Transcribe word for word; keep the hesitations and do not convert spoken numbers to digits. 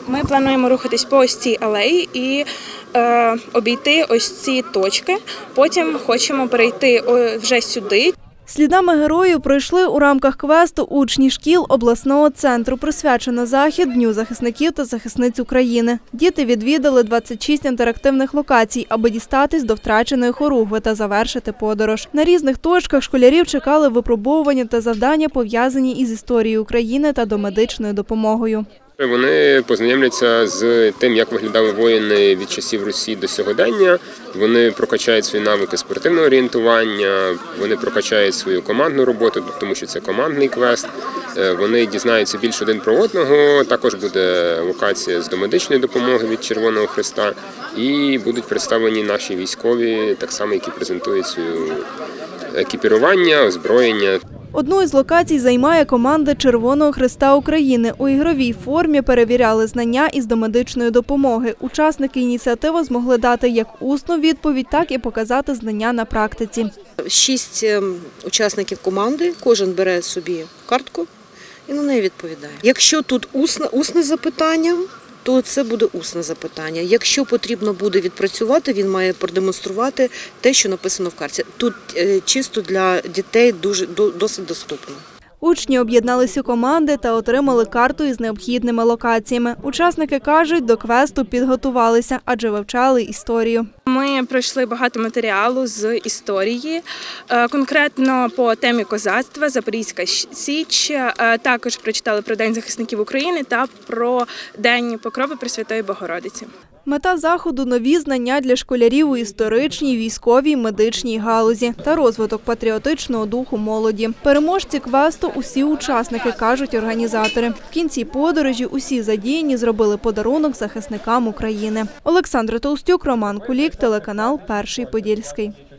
Ми плануємо рухатись по ось цій алеї і е, обійти ось ці точки. Потім хочемо перейти вже сюди. Слідами героїв пройшли у рамках квесту учні шкіл обласного центру. Присвячено захід Дню захисників та захисниць України. Діти відвідали двадцять шість інтерактивних локацій, аби дістатись до втраченої хоругви та завершити подорож. На різних точках школярів чекали випробовування та завдання, пов'язані із історією України та домедичною допомогою. Вони познайомляться з тим, як виглядали воїни від часів Русі до сьогодення. Вони прокачають свої навики спортивного орієнтування, вони прокачають свою командну роботу, тому що це командний квест. Вони дізнаються більше один про одного. Також буде локація з домедичної допомоги від Червоного Хреста. І будуть представлені наші військові, так само, які презентують своє екіпірування, озброєння. Одну із локацій займає команда Червоного Хреста України. У ігровій формі перевіряли знання із домедичної допомоги. Учасники ініціативи змогли дати як усну відповідь, так і показати знання на практиці. Шість учасників команди, кожен бере собі картку і на неї відповідає. Якщо тут усне, усне запитання, то це буде усне запитання. Якщо потрібно буде відпрацювати, він має продемонструвати те, що написано в карті. Тут чисто для дітей дуже, досить доступно. Учні об'єдналися у команди та отримали карту із необхідними локаціями. Учасники кажуть, до квесту підготувалися, адже вивчали історію. Ми пройшли багато матеріалу з історії, конкретно по темі козацтва, Запорізька Січ. Також прочитали про День захисників України та про День Покрови Пресвятої Богородиці. Мета заходу – нові знання для школярів у історичній, військовій, медичній галузі та розвиток патріотичного духу молоді. Переможці квесту – усі учасники, кажуть організатори. В кінці подорожі усі задіяні зробили подарунок захисникам України. Олександра Толстюк, Роман Кулік, телеканал «Перший Подільський».